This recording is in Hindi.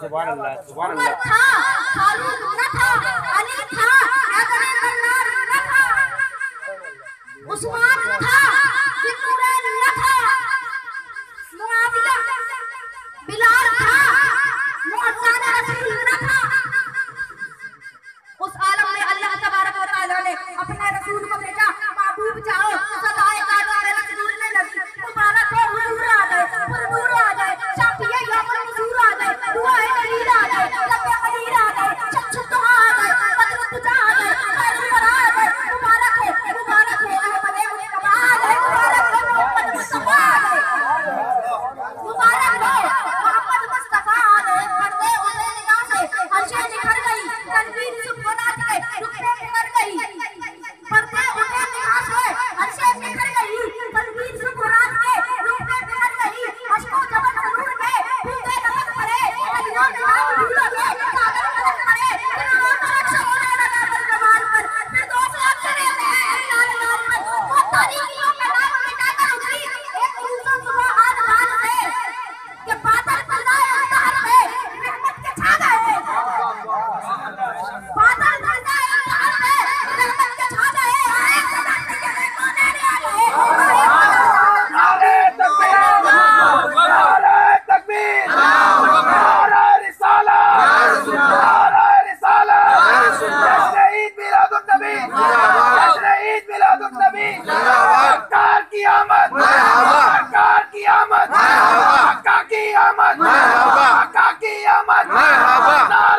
सुभान अल्लाह सुभान उमर अल्लाह। था, फारूक न था, अली था, हैदर कन्नार न था, उस्मान था, जिन्नूरैन न था, मुआविया बिलाल था, मुअज्जन रसूल न था। उस आलम में अल्लाह तबारक व तआला ने अपने रसूल को भेजा, महबूब जाओ सदाए कादो में नूर में लगी, मुबारक हो हुजूर आ गए, पुरनूर आ गए, शाफिए यौमुल हुजूर आ गए, दुआए खलील आ गए, रब्बे खलील आ गए, शख्स दुआ आ गए, बद्र तुजा आ गए, खैरुल वरा आ गए, मुबारक हो अहमद मुस्तफा आ गए, मुबारक हो मोहम्मद मुस्तफा आ गए, मुबारक हो मोहम्मद मुस्तफा आ गए। पर्दे उतरे निगाह से अर्शे निखर गई, तनवीर सुबहानात के रुखसे निखर गई, पर्दे उतरे निगाह से अर्शे निखर गई, तनवीर सुबहानात के रुखसे निखर गई, अश्को जबल नूर के फूटे नमक पड़े, अलियों नाम भूलो के सागर मलक पड़े, इनाम बख्श होने लगा बल जमाल पर, फिर दोस्त चले गए लाल लाल पर, वो तारीखियों का नाम मिटाकर उतरी एक यूसुफ सुबह आदमान से, कि बादल फैलाए अंधार में रहमत के छा गए, बादल फैलाए अंधार में रहमत के छा गए, आए खुदा के कोने में आ गए, नारे तकबीर नारे तकबीर नारे रिसालत नारे रिसालत जश्न ईद मिलादुन नबी जश्न ईद मिलादुन नबी सरकार की आमद सरकार की आमद आका की आमद आका की आमद